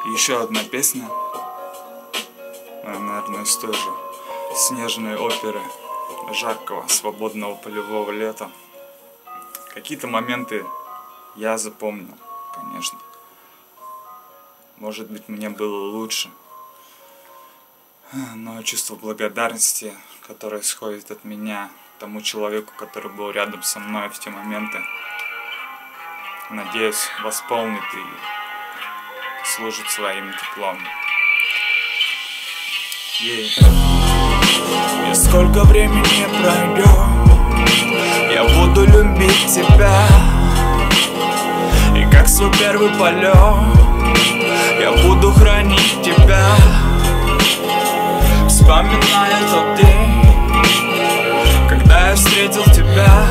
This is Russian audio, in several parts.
И еще одна песня, наверное, из той же снежной оперы жаркого, свободного полевого лета. Какие-то моменты я запомнил, конечно. Может быть, мне было лучше. Но чувство благодарности, которое исходит от меня, тому человеку, который был рядом со мной в те моменты, надеюсь, восполнит и служит своим теплом. И сколько времени пройдет, я буду любить тебя. И как свой первый полет, я буду хранить тебя. Вспоминаю тот день, когда я встретил тебя,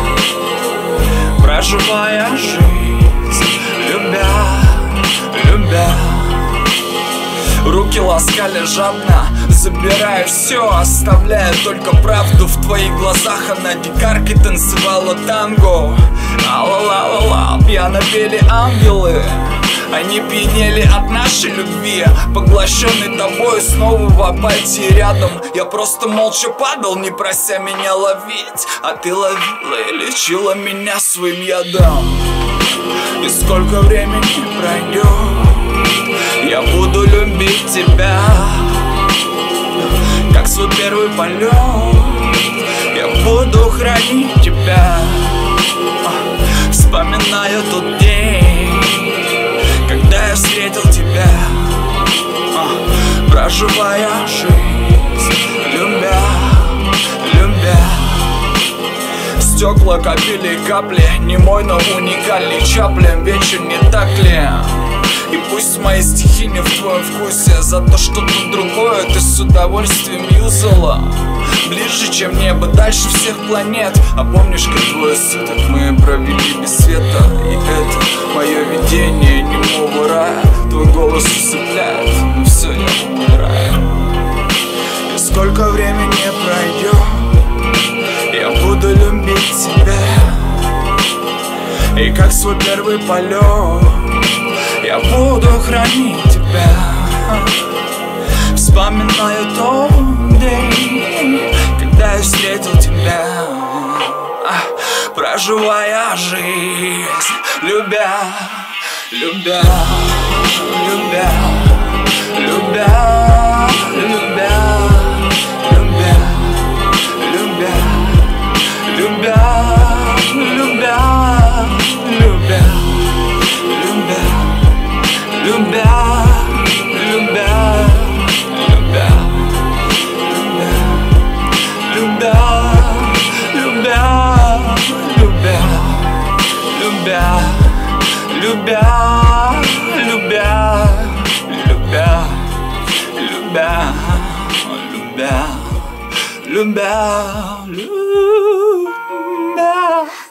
проживая жизнь, любя. Руки ласкали жадно, забирая все, оставляя только правду в твоих глазах. Она дикаркой танцевала танго, ла-ла-ла-ла-ла, пьяно пели ангелы. Они пьянели от нашей любви, поглощенный тобой, снова в апатии рядом. Я просто молча падал, не прося меня ловить, а ты ловила и лечила меня своим ядом. И сколько времени пройдет, я буду любить тебя. Как свой первый полет, я буду хранить тебя. Вспоминаю тот день, когда я встретил тебя, проживая жизнь, любя. Стекла копили капли, не мой, но уникальный Чаплин. Вечер, не так ли? И пусть мои стихи не в твоем вкусе, зато что-то другое ты с удовольствием юзала. Ближе, чем небо, дальше всех планет. А помнишь, как двое суток мы провели без света? И это мое видение немого рая. Твой голос усыпляет, но все, я умираю. И сколько времени пройдет, я буду любить тебя. И как свой первый полет, я буду хранить тебя. Вспоминаю тот день, когда я встретил тебя, проживая жизнь, любя. Любя.